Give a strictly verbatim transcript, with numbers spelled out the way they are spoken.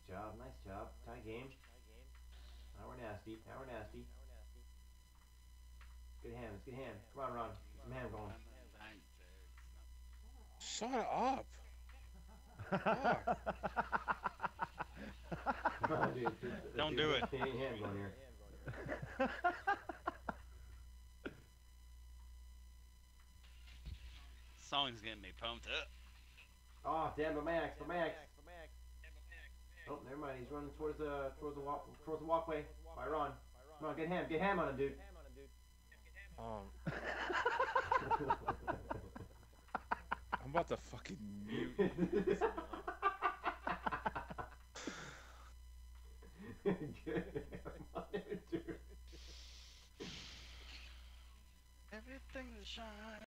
job, nice job. Tie game. Now we're nasty. Now we're nasty. Good ham. It's good ham. Come on, Ron. Get some ham going. Shut up. Fuck. Come on, dude. Let's, let's Don't do do some it. Canadian ham going here. Song's getting me pumped up. Oh, damn, but my axe, but my axe. Oh, never mind. He's running towards the towards the walk towards the walkway. By Ron. Come on, get ham, get ham on him, dude. Um, I'm about to fucking mute. Get ham on him, dude. Everything is shine.